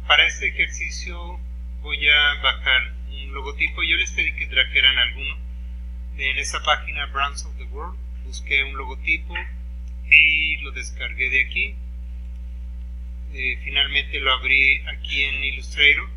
Para este ejercicio voy a bajar un logotipo. Yo les pedí que trajeran alguno. En esta página Brands of the World busqué un logotipo y lo descargué de aquí. Finalmente lo abrí aquí en Illustrator.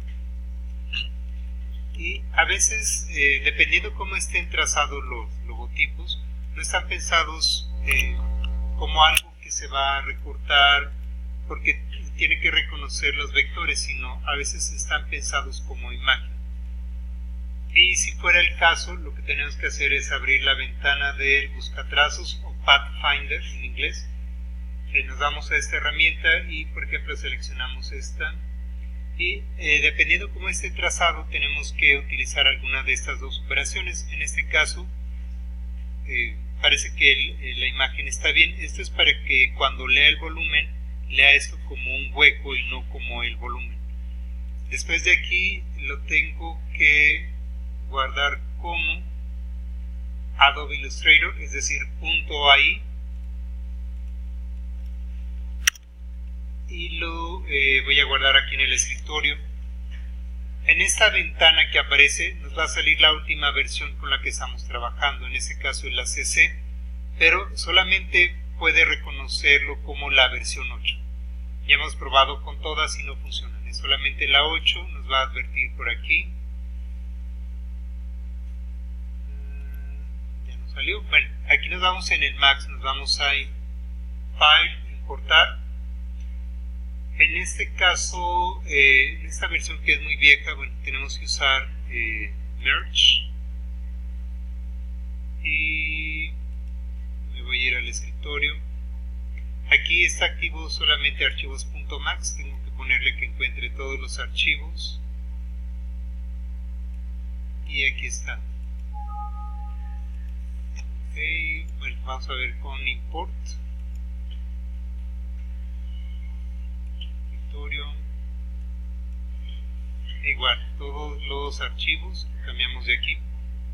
Y a veces, dependiendo cómo estén trazados los logotipos, no están pensados como algo que se va a recortar porque tiene que reconocer los vectores, sino a veces están pensados como imagen. Y si fuera el caso, lo que tenemos que hacer es abrir la ventana del buscatrazos o Pathfinder en inglés. Nos damos a esta herramienta y, por ejemplo, seleccionamos esta. Y dependiendo cómo esté trazado, tenemos que utilizar alguna de estas dos operaciones. En este caso, parece que la imagen está bien. Esto es para que cuando lea el volumen, lea esto como un hueco y no como el volumen. Después de aquí lo tengo que guardar como Adobe Illustrator, es decir, .ai, y lo voy a guardar aquí en el escritorio. En esta ventana que aparece nos va a salir la última versión con la que estamos trabajando, en este caso es la CC, pero solamente puede reconocerlo como la versión 8. Ya hemos probado con todas y no funcionan, es solamente la 8, nos va a advertir por aquí. Ya nos salió. Bueno, aquí nos vamos en el Max, nos vamos a File, Importar. En este caso, en esta versión que es muy vieja, bueno, tenemos que usar Merge. Y me voy a ir al escritorio. Aquí está activo solamente archivos.max, tengo que ponerle que encuentre todos los archivos. Y aquí está. Okay, bueno, vamos a ver con Import. Igual, todos los archivos, cambiamos de aquí.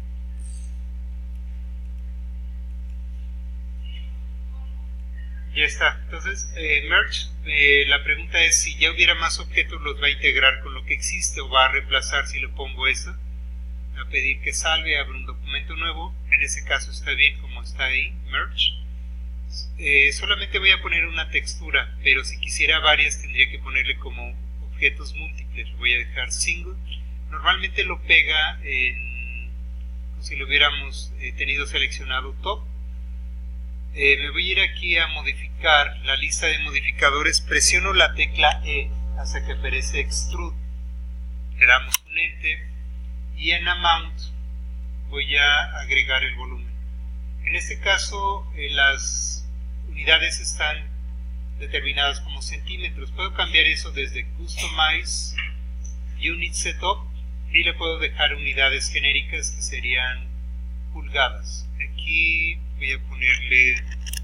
Ya está. Entonces, Merge, la pregunta es si ya hubiera más objetos, los va a integrar con lo que existe o va a reemplazar si le pongo eso. Va a pedir que salve, abre un documento nuevo. En ese caso está bien como está ahí, Merge. Solamente voy a poner una textura, pero si quisiera varias tendría que ponerle como objetos múltiples. Lo voy a dejar single. Normalmente lo pega como si lo hubiéramos tenido seleccionado top. Me voy a ir aquí a modificar la lista de modificadores, presiono la tecla E hasta que aparece Extrude, le damos un Enter y en Amount voy a agregar el volumen. En este caso las unidades están determinadas como centímetros. Puedo cambiar eso desde Customize, Unit Setup y le puedo dejar unidades genéricas que serían pulgadas. Aquí voy a ponerle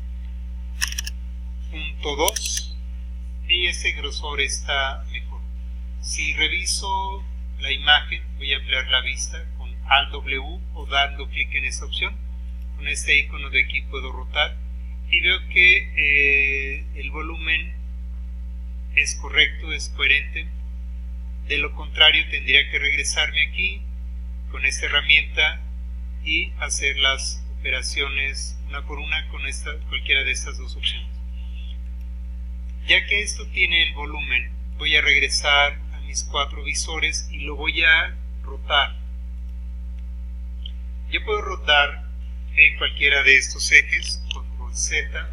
.2 y ese grosor está mejor. Si reviso la imagen, voy a ampliar la vista con Alt W o dando clic en esta opción. Con este icono de aquí puedo rotar y veo que el volumen es correcto, es coherente. De lo contrario tendría que regresarme aquí con esta herramienta y hacer las operaciones una por una con cualquiera de estas dos opciones. Ya que esto tiene el volumen, voy a regresar a mis 4 visores y lo voy a rotar. Yo puedo rotar en cualquiera de estos ejes, control Z,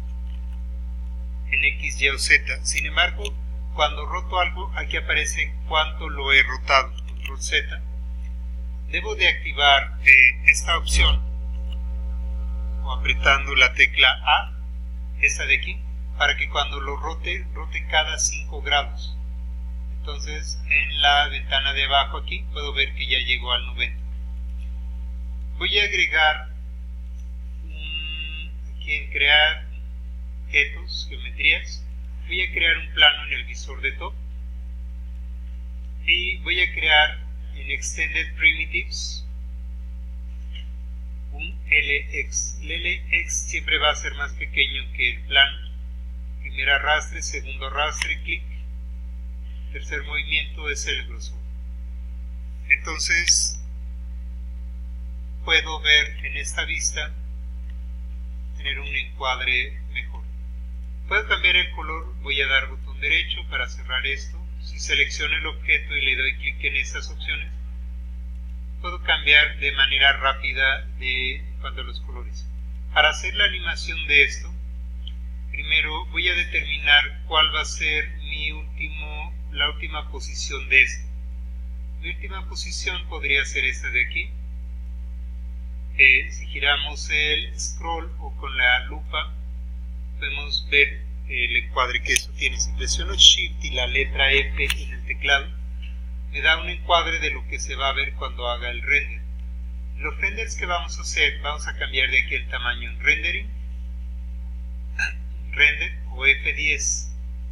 en X, Y o Z. Sin embargo, cuando roto algo, aquí aparece cuánto lo he rotado, control Z. Debo de activar esta opción o apretando la tecla A, esta de aquí, para que cuando lo rote cada 5 grados. Entonces en la ventana de abajo aquí puedo ver que ya llegó al 90. Voy a agregar aquí en crear objetos, geometrías, voy a crear un plano en el visor de top y voy a crear en Extended Primitives un LX. El LX siempre va a ser más pequeño que el plano. Primer arrastre, segundo arrastre, clic. tercer movimiento es el grosor. Entonces puedo ver en esta vista, tener un encuadre mejor. Puedo cambiar el color, voy a dar botón derecho para cerrar esto. Si selecciono el objeto y le doy clic en estas opciones, puedo cambiar de manera rápida de cuanto a los colores. Para hacer la animación de esto, primero voy a determinar cuál va a ser la última posición de esto. Mi última posición podría ser esta de aquí. Si giramos el scroll o con la lupa, podemos ver el encuadre que eso tiene. Si presiono Shift y la letra F en el teclado, me da un encuadre de lo que se va a ver cuando haga el render. Los renders que vamos a hacer, vamos a cambiar de aquí el tamaño en rendering, render o F10.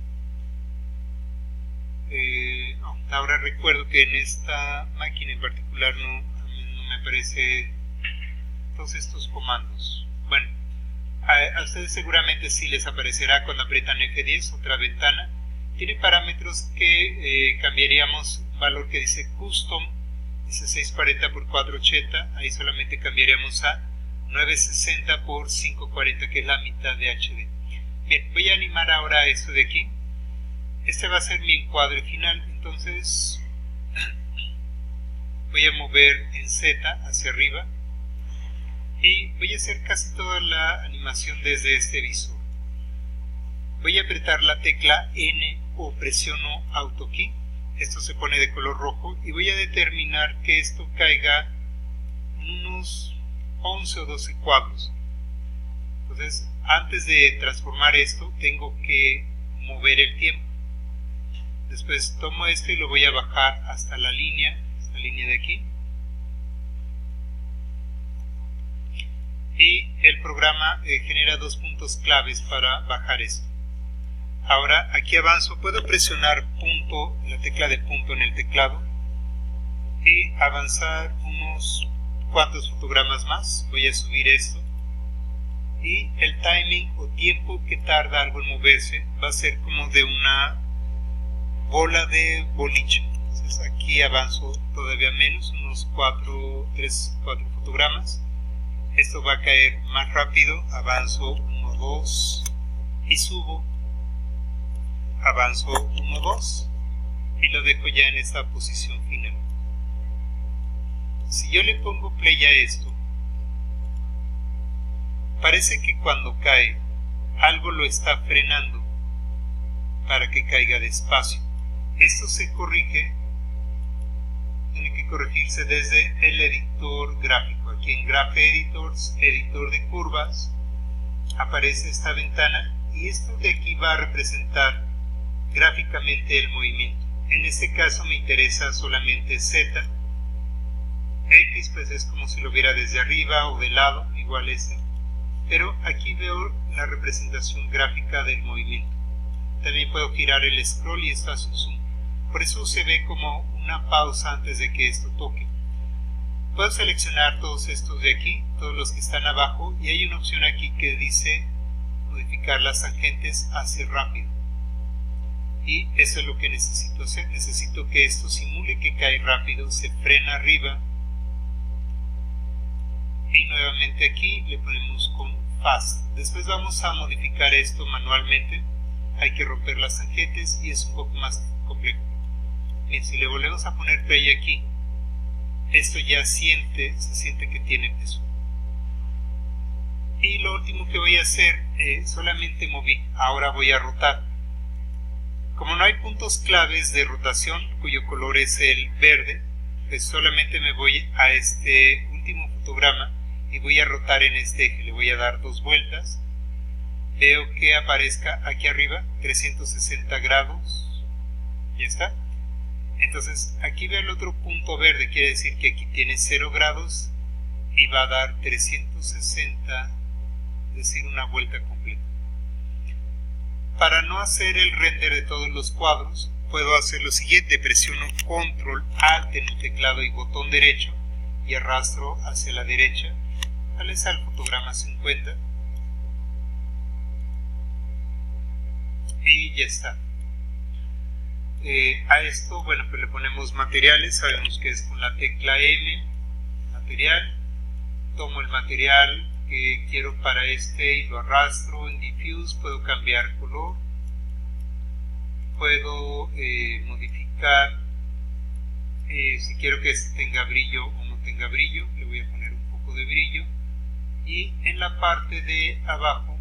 Ahora recuerdo que en esta máquina en particular no me aparece todos estos comandos. Bueno, a ustedes seguramente sí les aparecerá cuando aprietan F10, otra ventana. Tiene parámetros que cambiaríamos, un valor que dice custom, dice 640 x 480, ahí solamente cambiaríamos a 960 x 540, que es la mitad de HD. Bien, voy a animar ahora esto de aquí. Este va a ser mi encuadre final, entonces voy a mover en Z hacia arriba y voy a hacer casi toda la animación desde este visor. Voy a apretar la tecla N o presiono Auto Key, esto se pone de color rojo y voy a determinar que esto caiga en unos 11 o 12 cuadros. Entonces, antes de transformar esto, tengo que mover el tiempo. Después tomo esto y lo voy a bajar hasta la línea, esta línea de aquí. Y el programa genera dos puntos claves para bajar esto. Ahora aquí avanzo, puedo presionar punto, la tecla de punto en el teclado y avanzar unos cuantos fotogramas más. Voy a subir esto y el timing o tiempo que tarda algo en moverse va a ser como de una bola de boliche. Entonces aquí avanzo todavía menos, unos 3, 4 fotogramas. Esto va a caer más rápido, avanzo 1, 2 y subo, avanzo 1, 2 y lo dejo ya en esta posición final. Si yo le pongo play a esto, parece que cuando cae algo lo está frenando para que caiga despacio. Esto se corrige, tiene que corregirse desde el editor gráfico. Aquí en Graph Editors, editor de curvas, aparece esta ventana y esto de aquí va a representar gráficamente el movimiento. En este caso me interesa solamente Z. X pues es como si lo viera desde arriba o de lado, igual este. Pero aquí veo la representación gráfica del movimiento. También puedo girar el scroll y esto hace un zoom. Por eso se ve como una pausa antes de que esto toque. Puedo seleccionar todos estos de aquí, todos los que están abajo, y hay una opción aquí que dice modificar las tangentes hacia rápido. Y eso es lo que necesito hacer. Necesito que esto simule que cae rápido, se frena arriba. Y nuevamente aquí le ponemos con Fast. Después vamos a modificar esto manualmente. Hay que romper las tangentes y es un poco más complejo. Bien, si le volvemos a poner play aquí, esto ya se siente que tiene peso. Y lo último que voy a hacer, solamente moví, ahora voy a rotar. Como no hay puntos claves de rotación, cuyo color es el verde, pues solamente me voy a este último fotograma y voy a rotar en este eje. Le voy a dar 2 vueltas. Veo que aparezca aquí arriba 360 grados. Ya está. Entonces aquí veo el otro punto verde, quiere decir que aquí tiene 0 grados y va a dar 360, es decir, una vuelta completa. Para no hacer el render de todos los cuadros, puedo hacer lo siguiente: presiono Control Alt en el teclado y botón derecho y arrastro hacia la derecha, sale al fotograma 50 y ya está. A esto, bueno, pues le ponemos materiales. Sabemos que es con la tecla M, material. Tomo el material que quiero para este y lo arrastro en Diffuse. Puedo cambiar color, puedo modificar si quiero que este tenga brillo o no tenga brillo. Le voy a poner un poco de brillo. Y en la parte de abajo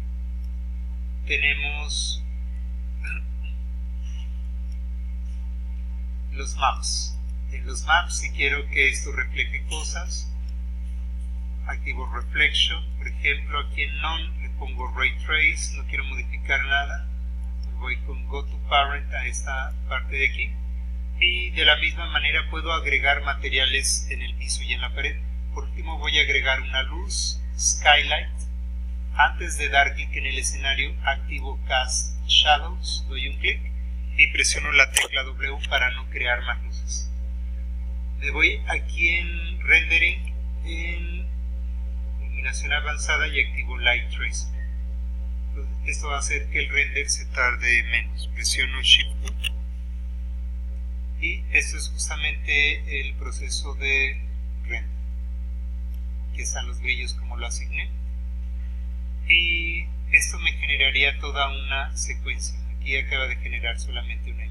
tenemos los maps. En los maps, si quiero que esto refleje cosas, activo Reflection. Por ejemplo, aquí en None le pongo Ray Trace, no quiero modificar nada. Me voy con Go to Parent a esta parte de aquí. Y de la misma manera puedo agregar materiales en el piso y en la pared. Por último voy a agregar una luz, Skylight. Antes de dar clic en el escenario, activo Cast Shadows, doy un clic y presiono la tecla W para no crear más luces. Me voy aquí en Rendering, en Iluminación Avanzada y activo Light Tracer. Esto va a hacer que el render se tarde menos. Presiono Shift y esto es justamente el proceso de render. Aquí están los brillos como lo asigné. Y esto me generaría toda una secuencia. Aquí acaba de generar solamente una